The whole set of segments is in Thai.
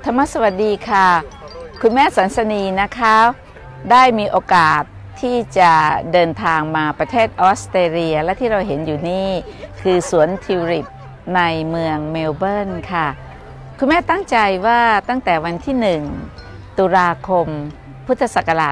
ธรรมสวัสดีค่ะคุณแม่สันสนีนะคะได้มีโอกาสที่จะเดินทางมาประเทศออสเตรเลียและที่เราเห็นอยู่นี่คือสวนทิวลิปในเมืองเมลเบิร์นค่ะคุณแม่ตั้งใจว่าตั้งแต่วันที่1 ตุลาคมพุทธศักราช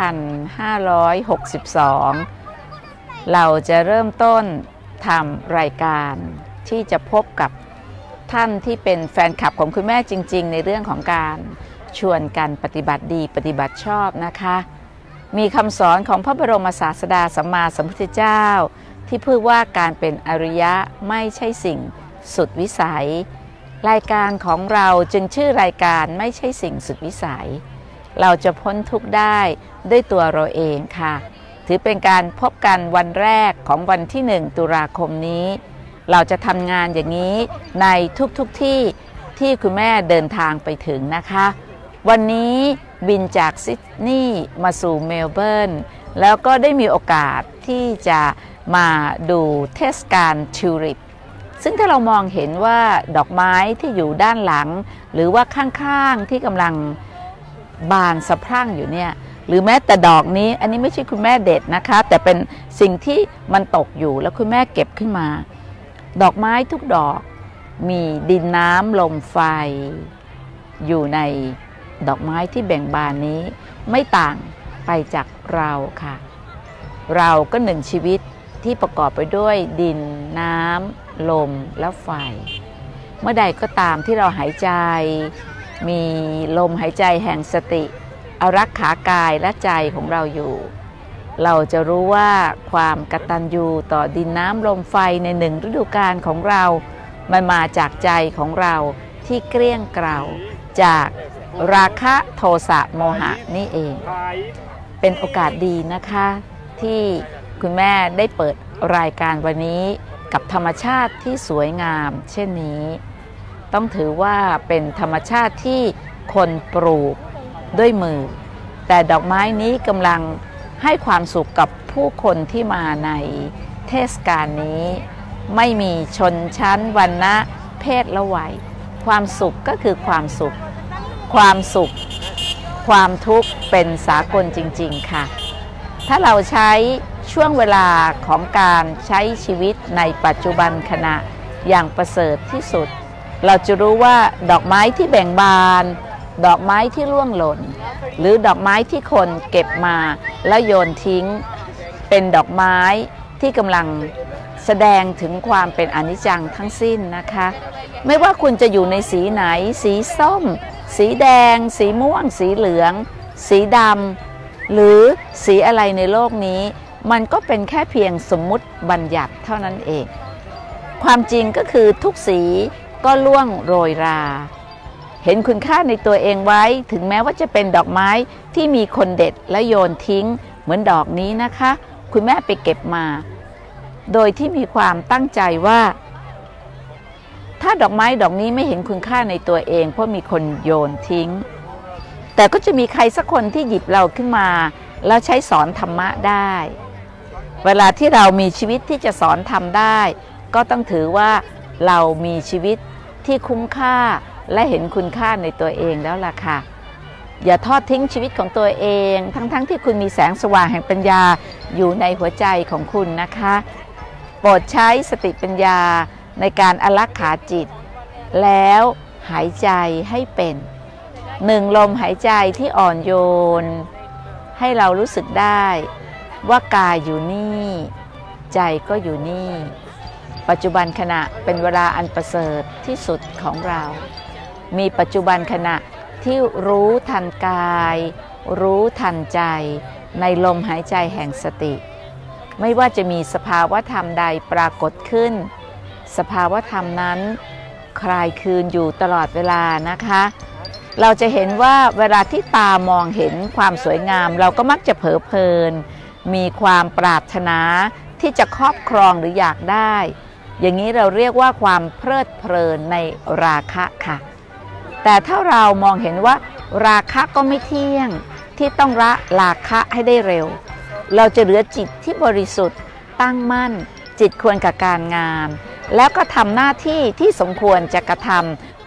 2562 เราจะเริ่มต้นทำรายการที่จะพบกับท่านที่เป็นแฟนคลับของคุณแม่จริงๆในเรื่องของการชวนกันปฏิบัติดีปฏิบัติชอบนะคะมีคำสอนของพระบรมศาสดาสัมมาสัมพุทธเจ้าที่พูดว่าการเป็นอริยะไม่ใช่สิ่งสุดวิสัยรายการของเราจึงชื่อรายการไม่ใช่สิ่งสุดวิสัยเราจะพ้นทุกข์ได้ด้วยตัวเราเองค่ะถือเป็นการพบกันวันแรกของวันที่1 ตุลาคมนี้เราจะทำงานอย่างนี้ในทุกที่ที่คุณแม่เดินทางไปถึงนะคะวันนี้บินจากซิดนีย์มาสู่เมลเบิร์นแล้วก็ได้มีโอกาสที่จะมาดูเทศกาลทิวลิปซึ่งถ้าเรามองเห็นว่าดอกไม้ที่อยู่ด้านหลังหรือว่าข้างๆที่กำลังบานสะพรั่งอยู่เนี่ยหรือแม้แต่ดอกนี้อันนี้ไม่ใช่คุณแม่เด็ดนะคะแต่เป็นสิ่งที่มันตกอยู่แล้วคุณแม่เก็บขึ้นมาดอกไม้ทุกดอกมีดินน้ำลมไฟอยู่ในดอกไม้ที่แบ่งบานนี้ไม่ต่างไปจากเราค่ะเราก็หนึ่งชีวิตที่ประกอบไปด้วยดินน้ำลมและไฟเมื่อใดก็ตามที่เราหายใจมีลมหายใจแห่งสติอารักขากายและใจของเราอยู่เราจะรู้ว่าความกตัญญูต่อดินน้ำลมไฟในหนึ่งฤดูกาลของเรามันมาจากใจของเราที่เกลี้ยงเกลาจากราคะโทสะโมหะนี่เองเป็นโอกาสดีนะคะที่คุณแม่ได้เปิดรายการวันนี้กับธรรมชาติที่สวยงามเช่นนี้ต้องถือว่าเป็นธรรมชาติที่คนปลูกด้วยมือแต่ดอกไม้นี้กำลังให้ความสุขกับผู้คนที่มาในเทศกาลนี้ไม่มีชนชั้นวรรณะเพศและวัยความสุขก็คือความสุขความสุขความทุกข์เป็นสากลจริงๆค่ะถ้าเราใช้ช่วงเวลาของการใช้ชีวิตในปัจจุบันขณะอย่างประเสริฐที่สุดเราจะรู้ว่าดอกไม้ที่แบ่งบานดอกไม้ที่ร่วงหล่นหรือดอกไม้ที่คนเก็บมาแล้วโยนทิ้งเป็นดอกไม้ที่กำลังแสดงถึงความเป็นอนิจจังทั้งสิ้นนะคะไม่ว่าคุณจะอยู่ในสีไหนสีส้มสีแดงสีม่วงสีเหลืองสีดำหรือสีอะไรในโลกนี้มันก็เป็นแค่เพียงสมมุติบัญญัติเท่านั้นเองความจริงก็คือทุกสีก็ล่วงโรยราเห็นคุณค่าในตัวเองไว้ถึงแม้ว่าจะเป็นดอกไม้ที่มีคนเด็ดและโยนทิ้งเหมือนดอกนี้นะคะคุณแม่ไปเก็บมาโดยที่มีความตั้งใจว่าถ้าดอกไม้ดอกนี้ไม่เห็นคุณค่าในตัวเองเพราะมีคนโยนทิ้งแต่ก็จะมีใครสักคนที่หยิบเราขึ้นมาแล้วใช้สอนธรรมะได้เวลาที่เรามีชีวิตที่จะสอนธรรมได้ก็ต้องถือว่าเรามีชีวิตที่คุ้มค่าและเห็นคุณค่าในตัวเองแล้วล่ะค่ะอย่าทอดทิ้งชีวิตของตัวเองทั้งที่คุณมีแสงสว่างแห่งปัญญาอยู่ในหัวใจของคุณนะคะโปรดใช้สติปัญญาในการอารักขาจิตแล้วหายใจให้เป็นหนึ่งลมหายใจที่อ่อนโยนให้เรารู้สึกได้ว่ากายอยู่นี่ใจก็อยู่นี่ปัจจุบันขณะเป็นเวลาอันประเสริฐที่สุดของเรามีปัจจุบันขณะที่รู้ทันกายรู้ทันใจในลมหายใจแห่งสติไม่ว่าจะมีสภาวะธรรมใดปรากฏขึ้นสภาวะธรรมนั้นคลายคืนอยู่ตลอดเวลานะคะเราจะเห็นว่าเวลาที่ตามองเห็นความสวยงามเราก็มักจะเผลอเพลินมีความปรารถนาที่จะครอบครองหรืออยากได้อย่างนี้เราเรียกว่าความเพลิดเพลินในราคะค่ะแต่ถ้าเรามองเห็นว่าราคะก็ไม่เที่ยงที่ต้องละราคะให้ได้เร็วเราจะเหลือจิตที่บริสุทธิ์ตั้งมั่นจิตควรกับการงานแล้วก็ทำหน้าที่ที่สมควรจะกระทำ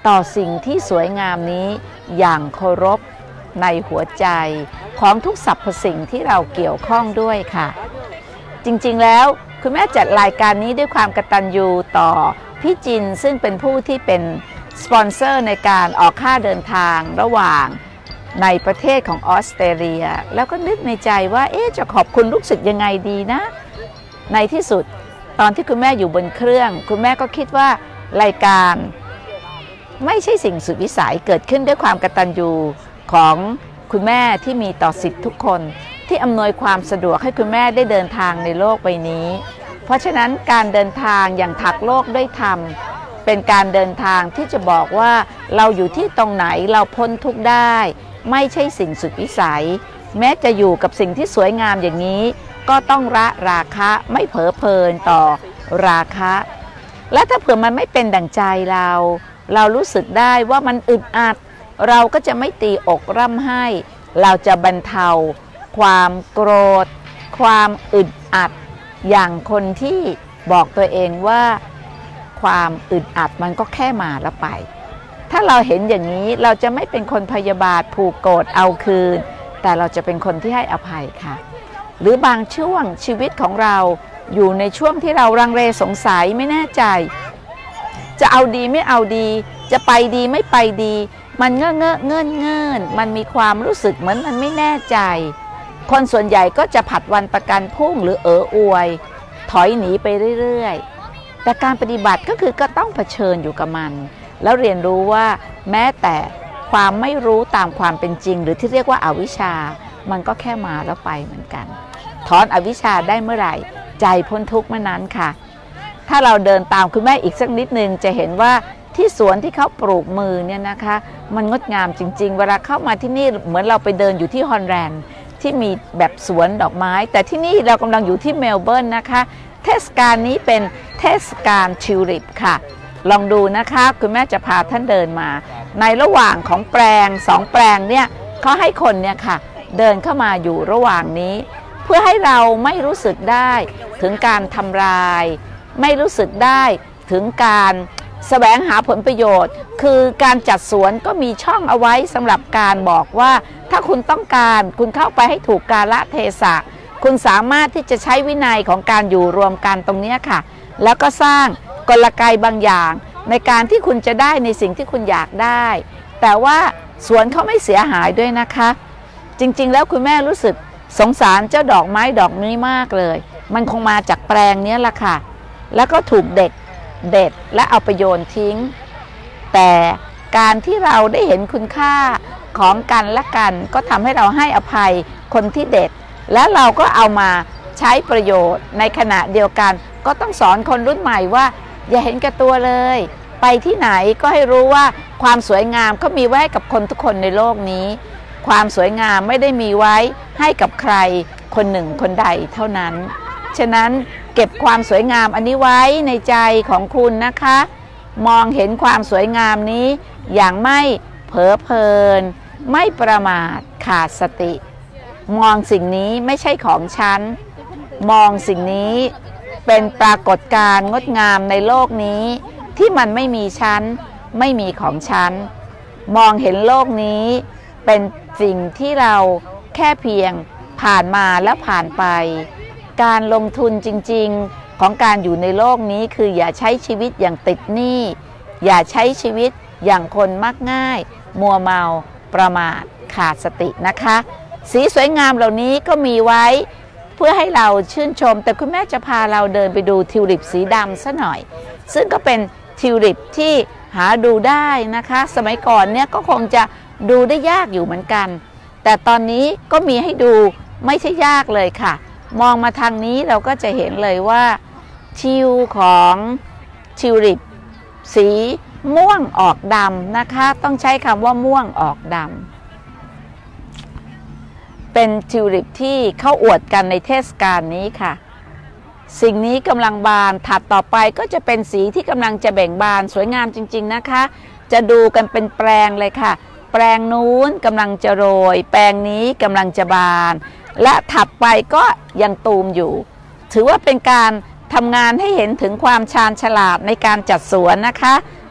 ต่อสิ่งที่สวยงามนี้อย่างเคารพในหัวใจของทุกสรรพสิ่งที่เราเกี่ยวข้องด้วยค่ะจริงๆแล้วคุณแม่จัดรายการนี้ด้วยความกตัญญูต่อพี่จินซึ่งเป็นผู้ที่เป็นสปอนเซอร์ในการออกค่าเดินทางระหว่างในประเทศของออสเตรเลียแล้วก็นึกในใจว่าจะขอบคุณลูกศิษย์ยังไงดีนะในที่สุดตอนที่คุณแม่อยู่บนเครื่องคุณแม่ก็คิดว่ารายการไม่ใช่สิ่งสุดวิสัยเกิดขึ้นด้วยความกตัญญูของคุณแม่ที่มีต่อสิทธิ์ทุกคนที่อำนวยความสะดวกให้คุณแม่ได้เดินทางในโลกใบนี้เพราะฉะนั้นการเดินทางอย่างถักโลกด้วยธรรมเป็นการเดินทางที่จะบอกว่าเราอยู่ที่ตรงไหนเราพ้นทุกข์ได้ไม่ใช่สิ่งสุดวิสัยแม้จะอยู่กับสิ่งที่สวยงามอย่างนี้ก็ต้องละราคะไม่เผลอเพลินต่อราคะและถ้าเผื่อมันไม่เป็นดั่งใจเรารู้สึกได้ว่ามันอึดอัดเราก็จะไม่ตีอกร่ำไห้เราจะบรรเทาความโกรธความอึดอัดอย่างคนที่บอกตัวเองว่าความอึดอัดมันก็แค่มาแล้วไปถ้าเราเห็นอย่างนี้เราจะไม่เป็นคนพยาบาทผูกโกรธเอาคืนแต่เราจะเป็นคนที่ให้อภัยค่ะหรือบางช่วงชีวิตของเราอยู่ในช่วงที่เราลังเลสงสัยไม่แน่ใจจะเอาดีไม่เอาดีจะไปดีไม่ไปดีมันเงื่อนมันมีความรู้สึกเหมือนมันไม่แน่ใจคนส่วนใหญ่ก็จะผัดวันประกันพรุ่งหรืออวยถอยหนีไปเรื่อยๆแต่การปฏิบัติก็คือก็ต้องเผชิญอยู่กับมันแล้วเรียนรู้ว่าแม้แต่ความไม่รู้ตามความเป็นจริงหรือที่เรียกว่าอวิชชามันก็แค่มาแล้วไปเหมือนกันถอนอวิชชาได้เมื่อไหร่ใจพ้นทุกข์เมื่อนั้นค่ะถ้าเราเดินตามคุณแม่อีกสักนิดนึงจะเห็นว่าที่สวนที่เขาปลูกมือเนี่ยนะคะมันงดงามจริงๆเวลาเข้ามาที่นี่เหมือนเราไปเดินอยู่ที่ฮอนแลนด์ที่มีแบบสวนดอกไม้แต่ที่นี่เรากำลังอยู่ที่เมลเบิร์นนะคะเทศกาลนี้เป็นเทศกาลทิวลิปค่ะลองดูนะคะคุณแม่จะพาท่านเดินมาในระหว่างของแปลง2แปลงเนี่ยเขาให้คนเนี่ยค่ะเดินเข้ามาอยู่ระหว่างนี้เพื่อให้เราไม่รู้สึกได้ถึงการทำลายไม่รู้สึกได้ถึงการแสวงหาผลประโยชน์คือการจัดสวนก็มีช่องเอาไว้สำหรับการบอกว่าถ้าคุณต้องการคุณเข้าไปให้ถูกกาลเทศะคุณสามารถที่จะใช้วินัยของการอยู่รวมกันตรงนี้ค่ะแล้วก็สร้างกลไกบางอย่างในการที่คุณจะได้ในสิ่งที่คุณอยากได้แต่ว่าสวนเขาไม่เสียหายด้วยนะคะจริงๆแล้วคุณแม่รู้สึกสงสารเจ้าดอกไม้ดอกนี้มากเลยมันคงมาจากแปลงนี้แหละค่ะแล้วก็ถูกเด็ดและเอาไปโยนทิ้งแต่การที่เราได้เห็นคุณค่าของกันและกันก็ทำให้เราให้อภัยคนที่เด็ดแล้วเราก็เอามาใช้ประโยชน์ในขณะเดียวกันก็ต้องสอนคนรุ่นใหม่ว่าอย่าเห็นแก่ตัวเลยไปที่ไหนก็ให้รู้ว่าความสวยงามเขามีไว้ให้กับคนทุกคนในโลกนี้ความสวยงามไม่ได้มีไว้ให้กับใครคนหนึ่งคนใดเท่านั้นฉะนั้นเก็บความสวยงามอันนี้ไว้ในใจของคุณนะคะมองเห็นความสวยงามนี้อย่างไม่เผลอเพลินไม่ประมาทขาดสติมองสิ่งนี้ไม่ใช่ของฉันมองสิ่งนี้เป็นปรากฏการณ์งดงามในโลกนี้ที่มันไม่มีฉันไม่มีของฉันมองเห็นโลกนี้เป็นสิ่งที่เราแค่เพียงผ่านมาแล้วผ่านไปการลงทุนจริงๆของการอยู่ในโลกนี้คืออย่าใช้ชีวิตอย่างติดหนี้อย่าใช้ชีวิตอย่างคนมักง่ายมัวเมาประมาทขาดสตินะคะสีสวยงามเหล่านี้ก็มีไว้เพื่อให้เราชื่นชมแต่คุณแม่จะพาเราเดินไปดูทิวลิปสีดำซะหน่อยซึ่งก็เป็นทิวลิปที่หาดูได้นะคะสมัยก่อนเนี่ยก็คงจะดูได้ยากอยู่เหมือนกันแต่ตอนนี้ก็มีให้ดูไม่ใช่ยากเลยค่ะมองมาทางนี้เราก็จะเห็นเลยว่าทิวของทิวลิปสีม่วงออกดำนะคะต้องใช้คำว่าม่วงออกดำเป็นทิวลิปที่เขาอวดกันในเทศกาลนี้ค่ะสิ่งนี้กำลังบานถัดต่อไปก็จะเป็นสีที่กำลังจะเบ่งบานสวยงามจริงๆนะคะจะดูกันเป็นแปลงเลยค่ะแปลงนู้นกำลังจะโรยแปลงนี้กำลังจะบานและถัดไปก็ยังตูมอยู่ถือว่าเป็นการทำงานให้เห็นถึงความชาญฉลาดในการจัดสวนนะคะ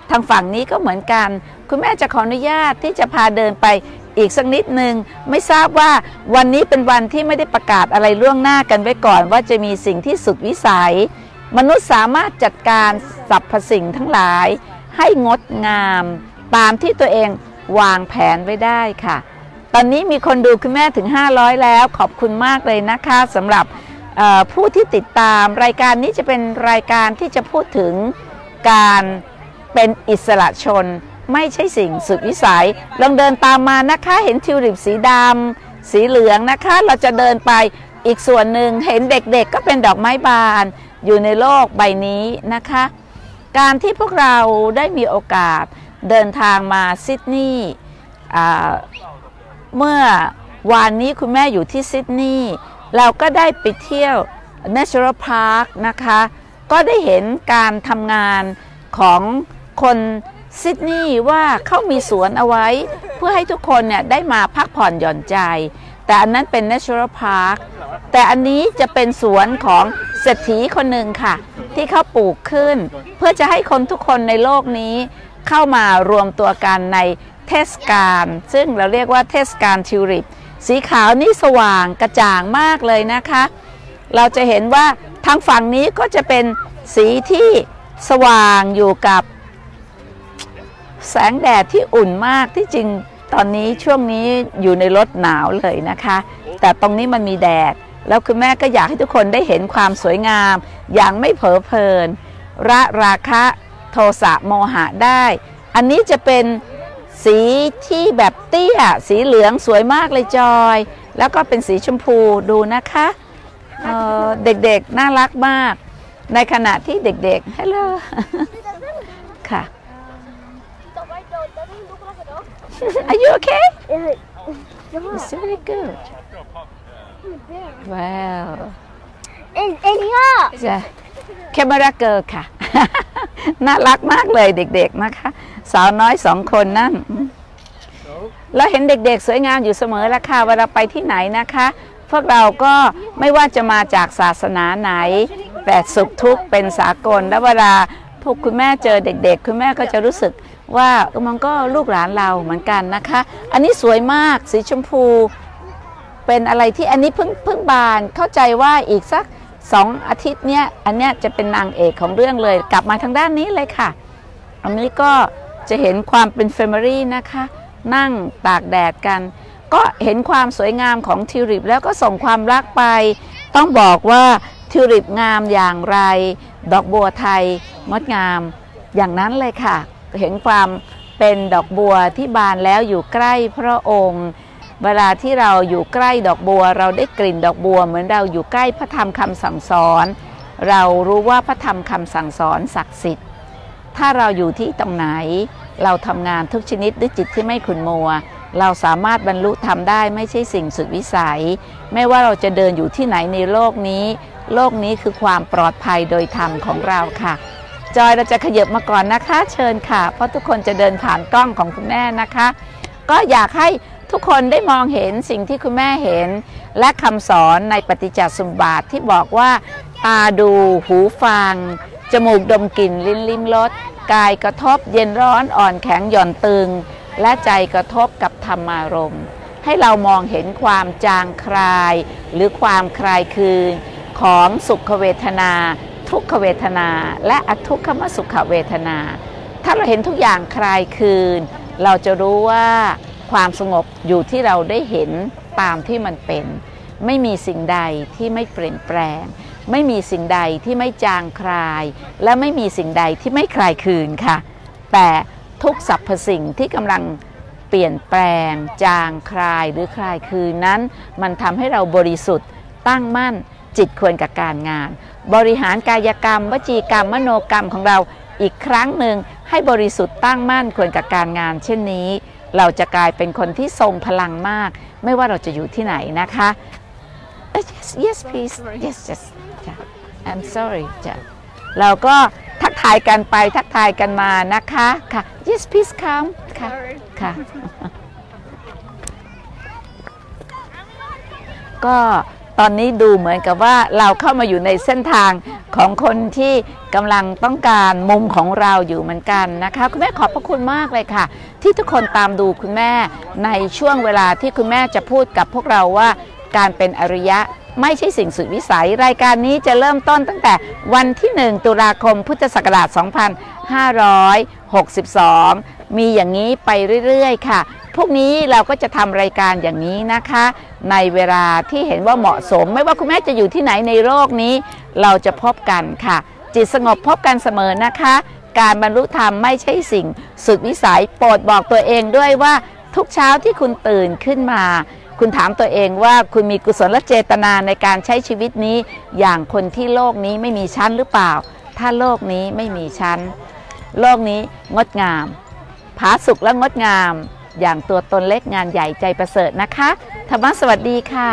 ทางฝั่งนี้ก็เหมือนกันคุณแม่จะขออนุญาตที่จะพาเดินไปอีกสักนิดนึงไม่ทราบว่าวันนี้เป็นวันที่ไม่ได้ประกาศอะไรล่วงหน้ากันไว้ก่อนว่าจะมีสิ่งที่สุดวิสัยมนุษย์สามารถจัดการสรรพสิ่งทั้งหลายให้งดงามตามที่ตัวเองวางแผนไว้ได้ค่ะตอนนี้มีคนดูคุณแม่ถึง500แล้วขอบคุณมากเลยนะคะสำหรับผู้ที่ติดตามรายการนี้จะเป็นรายการที่จะพูดถึงการเป็นอิสระชนไม่ใช่สิ่งสุดวิสัยลองเดินตามมานะคะเห็นทิวลิปสีดำสีเหลืองนะคะเราจะเดินไปอีกส่วนหนึ่งเห็นเด็กๆก็เป็นดอกไม้บานอยู่ในโลกใบนี้นะคะการที่พวกเราได้มีโอกาสเดินทางมาซิดนีย์เมื่อวานนี้คุณแม่อยู่ที่ซิดนีย์เราก็ได้ไปเที่ยว National Park นะคะก็ได้เห็นการทำงานของคนซิดนีย์ว่าเขามีสวนเอาไว้เพื่อให้ทุกคนเนี่ยได้มาพักผ่อนหย่อนใจแต่อันนั้นเป็น National Park แต่อันนี้จะเป็นสวนของเศรษฐีคนหนึ่งค่ะที่เขาปลูกขึ้นเพื่อจะให้คนทุกคนในโลกนี้เข้ามารวมตัวกันในเทศกาลซึ่งเราเรียกว่าเทศกาลทิวลิปสีขาวนี่สว่างกระจ่างมากเลยนะคะเราจะเห็นว่าทางฝั่งนี้ก็จะเป็นสีที่สว่างอยู่กับแสงแดดที่อุ่นมากที่จริงตอนนี้ช่วงนี้อยู่ในรถหนาวเลยนะคะแต่ตรงนี้มันมีแดดแล้วคุณแม่ก็อยากให้ทุกคนได้เห็นความสวยงามอย่างไม่เผลอเพลินละราคะโทสะโมหะได้อันนี้จะเป็นสีที่แบบเตี้ยสีเหลืองสวยมากเลยจอยแล้วก็เป็นสีชมพูดูนะคะเด็กๆน่ารักมากในขณะที่เด็กๆฮัลโหลค่ะ Are you okay? It's very good. Wow. In here. จะแคมเมราเกิร์ลค่ะ น่ารักมากเลยเด็กๆนะคะสาวน้อย2 คนนั่นเราเห็นเด็กๆสวยงามอยู่เสมอละค่ะเวลาไปที่ไหนนะคะพวกเราก็ไม่ว่าจะมาจากศาสนาไหนแต่สุขทุกข์เป็นสากลและเวลาพวกคุณแม่เจอเด็กๆคุณแม่ก็จะรู้สึกว่ามันก็ลูกหลานเราเหมือนกันนะคะอันนี้สวยมากสีชมพูเป็นอะไรที่อันนี้เพิ่งบานเข้าใจว่าอีกสัก2 อาทิตย์เนี้ยอันเนี้ยจะเป็นนางเอกของเรื่องเลยกลับมาทางด้านนี้เลยค่ะอันนี้ก็จะเห็นความเป็นแฟมิลี่นะคะนั่งตากแดดกันก็เห็นความสวยงามของทิวลิปแล้วก็ส่งความรักไปต้องบอกว่าทิวลิปงามอย่างไรดอกบัวไทยงดงามอย่างนั้นเลยค่ะเห็นความเป็นดอกบัวที่บานแล้วอยู่ใกล้พระองค์เวลาที่เราอยู่ใกล้ดอกบัวเราได้กลิ่นดอกบัวเหมือนเราอยู่ใกล้พระธรรมคำสั่งสอนเรารู้ว่าพระธรรมคำสั่งสอนศักดิ์สิทธิ์ถ้าเราอยู่ที่ตรงไหนเราทำงานทุกชนิดด้วยจิตที่ไม่ขุ่นมัวเราสามารถบรรลุธรรมได้ไม่ใช่สิ่งสุดวิสัยไม่ว่าเราจะเดินอยู่ที่ไหนในโลกนี้โลกนี้คือความปลอดภัยโดยธรรมของเราค่ะจอยเราจะขยับมาก่อนนะคะเชิญค่ะเพราะทุกคนจะเดินผ่านกล้องของคุณแม่นะคะก็อยากให้ทุกคนได้มองเห็นสิ่งที่คุณแม่เห็นและคำสอนในปฏิจจสมุปบาทที่บอกว่าตาดูหูฟังจมูกดมกลิ่นลิ้นลิ้มรสกายกระทบเย็นร้อนอ่อนแข็งหย่อนตึงและใจกระทบกับธรรมารมณ์ให้เรามองเห็นความจางคลายหรือความคลายคืนของสุขเวทนาทุกขเวทนาและอทุกขมสุขเวทนาถ้าเราเห็นทุกอย่างคลายคืนเราจะรู้ว่าความสงบอยู่ที่เราได้เห็นตามที่มันเป็นไม่มีสิ่งใดที่ไม่เปลี่ยนแปลงไม่มีสิ่งใดที่ไม่จางคลายและไม่มีสิ่งใดที่ไม่คลายคืนค่ะแต่ทุกสรรพสิ่งที่กำลังเปลี่ยนแปลงจางคลายหรือคลายคืนนั้นมันทำให้เราบริสุทธิ์ตั้งมั่นจิตควรกับการงานบริหารกายกรรมวจีกรรมมโนกรรมของเราอีกครั้งหนึ่งให้บริสุทธิ์ตั้งมั่นควรกับการงานเช่นนี้เราจะกลายเป็นคนที่ทรงพลังมากไม่ว่าเราจะอยู่ที่ไหนนะคะ yes please yes I'm sorry จ้ะเราก็ทักทายกันไปทักทายกันมานะคะค่ะ yes please come ค่ะค่ะก็ตอนนี้ดูเหมือนกับว่าเราเข้ามาอยู่ในเส้นทางของคนที่กำลังต้องการมุมของเราอยู่เหมือนกันนะคะคุณแม่ขอบพระคุณมากเลยค่ะที่ทุกคนตามดูคุณแม่ในช่วงเวลาที่คุณแม่จะพูดกับพวกเราว่าการเป็นอริยะไม่ใช่สิ่งสุดวิสัยรายการนี้จะเริ่มต้นตั้งแต่วันที่1 ตุลาคมพุทธศักราช 2562 มีอย่างนี้ไปเรื่อยๆค่ะพวกนี้เราก็จะทำรายการอย่างนี้นะคะในเวลาที่เห็นว่าเหมาะสมไม่ว่าคุณแม่จะอยู่ที่ไหนในโลกนี้เราจะพบกันค่ะจิตสงบพบกันเสมอนะคะการบรรลุธรรมไม่ใช่สิ่งสุดวิสัยโปรดบอกตัวเองด้วยว่าทุกเช้าที่คุณตื่นขึ้นมาคุณถามตัวเองว่าคุณมีกุศลเจตนาในการใช้ชีวิตนี้อย่างคนที่โลกนี้ไม่มีชั้นหรือเปล่าถ้าโลกนี้ไม่มีชั้นโลกนี้งดงามผาสุกและงดงามอย่างตัวตนเล็กงานใหญ่ใจประเสริฐนะคะธรรมะสวัสดีค่ะ